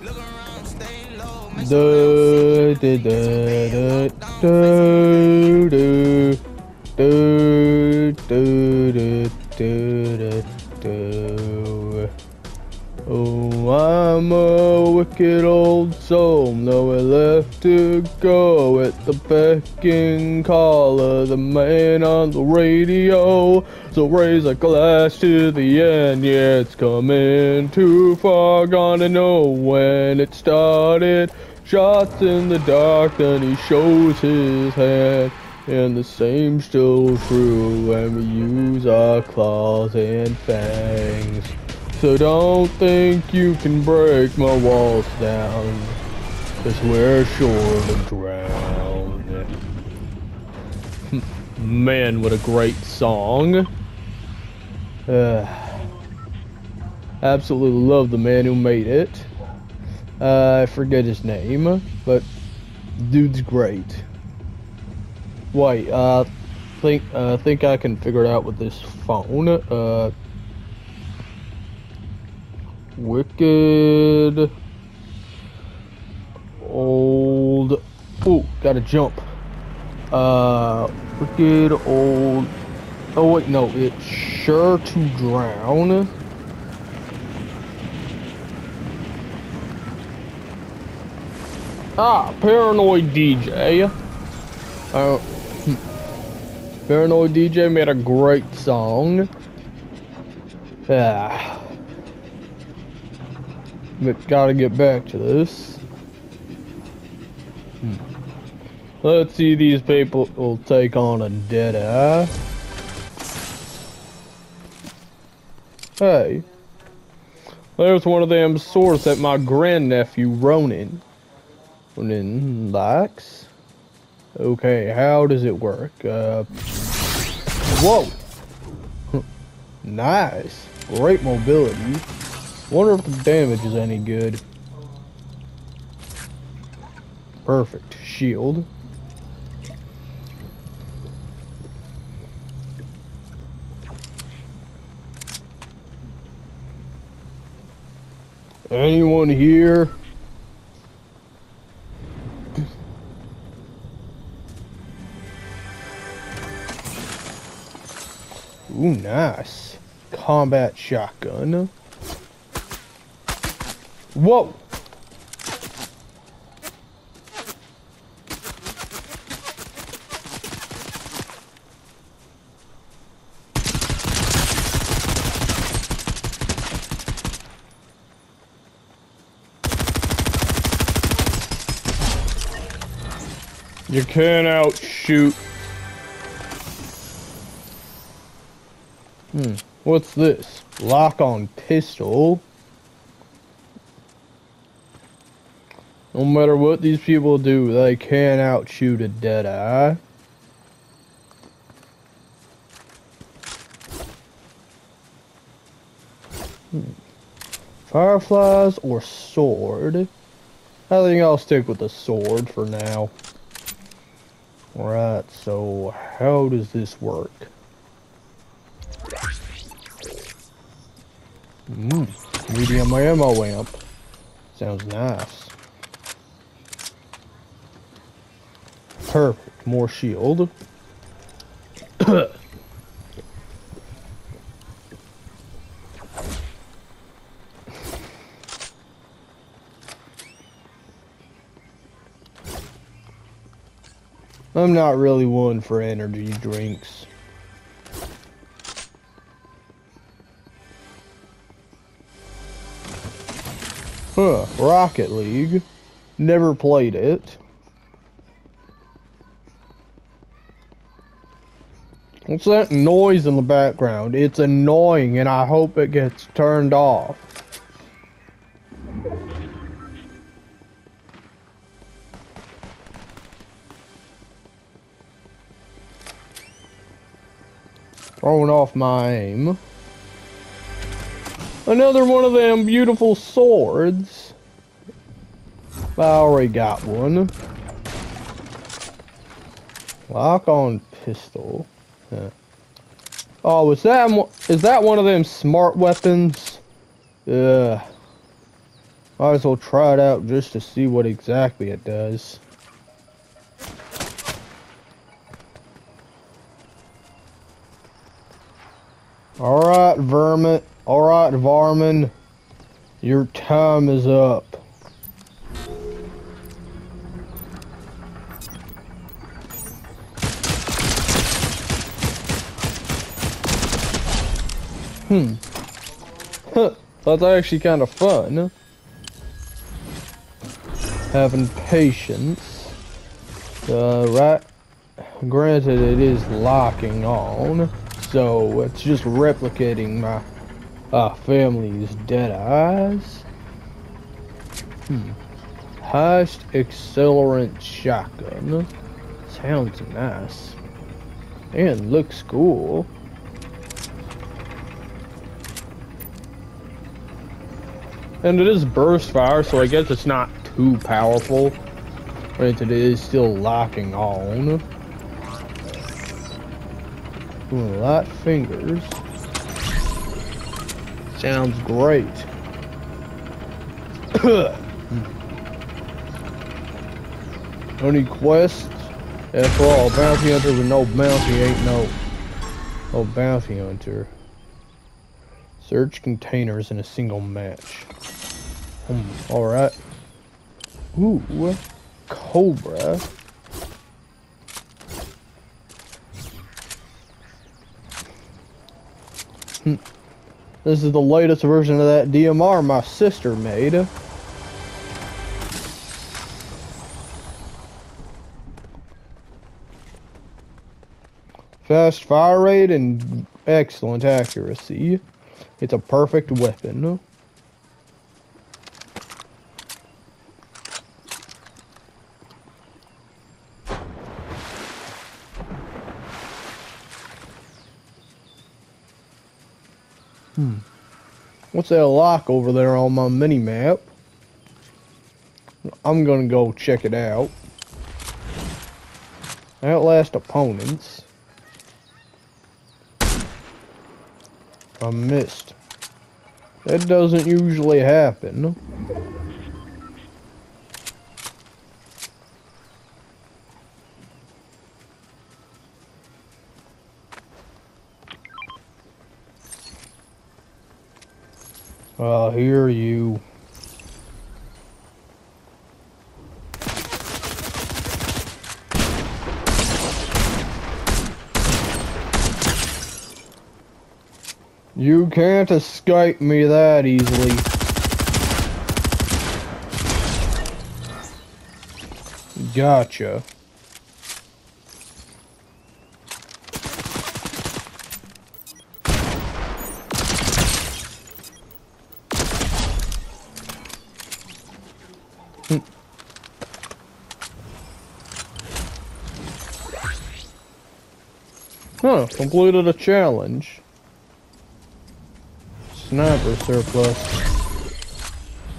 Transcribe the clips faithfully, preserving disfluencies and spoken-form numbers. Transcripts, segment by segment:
Do do do do do do do do do do. Oh, I'm a wicked old soul, nowhere left to go at the beck and call of the man on the radio. So raise a glass to the end, yeah, it's coming too far, gonna know when it started. Shots in the dark, then he shows his hand, and the same still true when we use our claws and fangs. So don't think you can break my walls down, 'cause we're sure to drown. Man, what a great song. Uh, absolutely love the man who made it. Uh, I forget his name, but dude's great. Wait, uh, think, uh, think I can figure it out with this phone. Uh, Wicked old. Ooh, gotta jump. Uh, wicked old. Oh wait, no, it's sure to drown. Ah, Paranoid D J. Uh, Paranoid D J made a great song. Ah. But gotta get back to this. Hmm. Let's see, these people will take on a dead eye. Hey, there's one of them swords that my grandnephew Ronin Ronin likes. Okay, how does it work? Uh, whoa! Nice, great mobility. Wonder if the damage is any good. Perfect. Shield. Anyone here? Ooh, nice. Combat shotgun. Whoa! You can't outshoot. Hmm, what's this? Lock on pistol. No matter what these people do, they can't outshoot a Deadeye. Hmm. Fireflies or sword? I think I'll stick with the sword for now. Alright, so how does this work? Mmm, medium ammo amp. Sounds nice. Perfect, more shield. I'm not really one for energy drinks. Huh, Rocket League. Never played it. What's that noise in the background? It's annoying and I hope it gets turned off. Throwing off my aim. Another one of them beautiful swords. I already got one. Lock on pistol. Huh. Oh, is that is that one of them smart weapons? Yeah. Might as well try it out just to see what exactly it does. Alright, vermin. Alright, varmin. Your time is up. Hmm. Huh. That's actually kind of fun. Having patience. Uh, right. Granted, it is locking on. So, it's just replicating my uh, family's dead eyes. Hmm. Highest accelerant shotgun. Sounds nice. And looks cool. And it is burst fire, so I guess it's not too powerful. Granted, it is still locking on. Ooh, light fingers. Sounds great. Any quests? After all, a bounty hunter with no bounty ain't no, no bounty hunter. Search containers in a single match. Hmm, alright. Ooh, Cobra. Hmm. This is the latest version of that D M R my sister made. Fast fire rate and excellent accuracy. It's a perfect weapon. Hmm. What's that lock over there on my mini map? I'm gonna go check it out. Outlast opponents. I missed. That doesn't usually happen. I hear you. You can't escape me that easily. Gotcha. Huh, completed a challenge. Sniper surplus.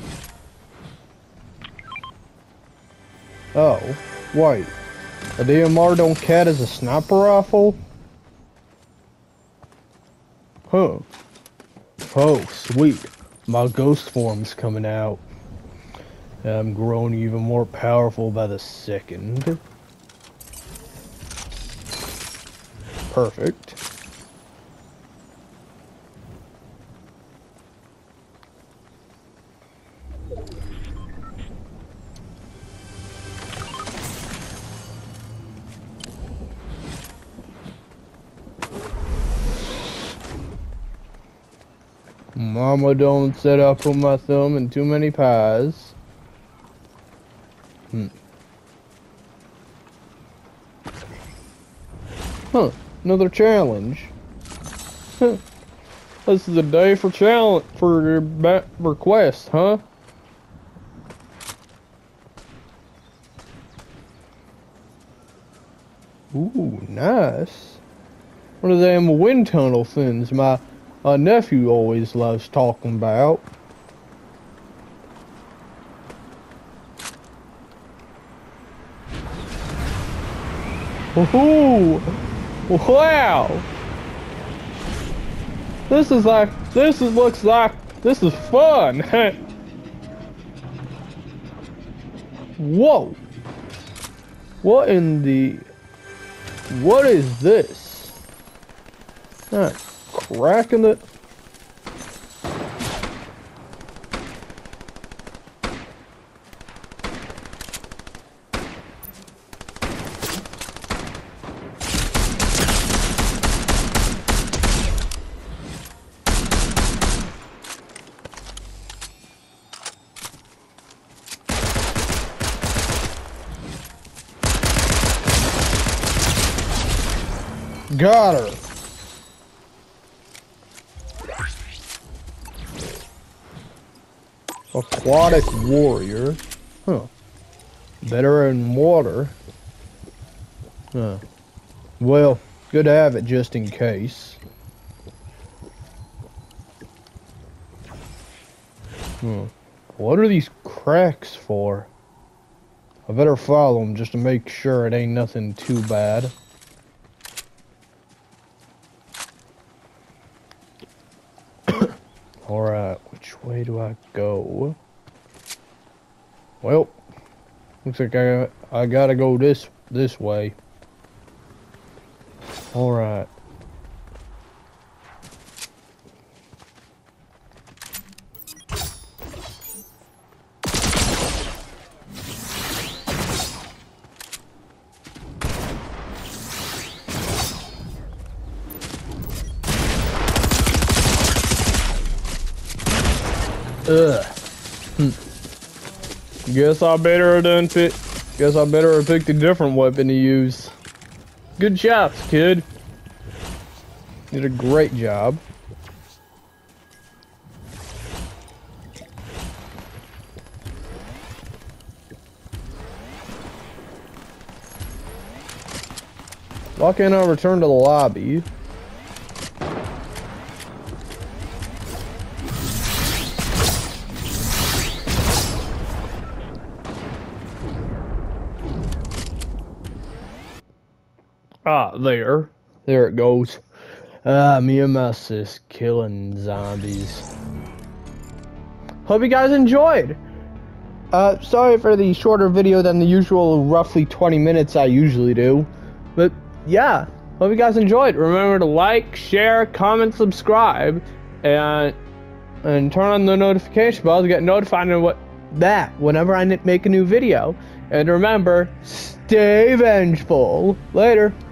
Oh, wait. A D M R don't count as a sniper rifle? Huh. Oh, sweet. My ghost form's coming out. I'm growing even more powerful by the second. Perfect. Mama don't said I put my thumb in too many pies. Hmm. Huh, another challenge. Huh. This is a day for challenge for your request, huh? Ooh, nice. One of them wind tunnel things my uh, nephew always loves talking about. Ooh, wow! This is like, this is, looks like, this is fun! Whoa! What in the... What is this? That crack in the... Got her. Aquatic warrior. Huh. Better in water. Huh. Well, good to have it just in case. Hmm. What are these cracks for? I better follow them just to make sure it ain't nothing too bad. Alright, which way do I go? Well, looks like I I gotta go this this way. Alright. Ugh. Hm. Guess I better done pick. Guess I better have picked a different weapon to use. Good job, kid. Did a great job. Why can't I return to the lobby? Ah, there. There it goes. Ah, me and my sis killing zombies. Hope you guys enjoyed. Uh, sorry for the shorter video than the usual roughly twenty minutes I usually do. But, yeah. Hope you guys enjoyed. Remember to like, share, comment, subscribe, and and turn on the notification bell to get notified of what that whenever I make a new video. And remember, stay vengeful. Later.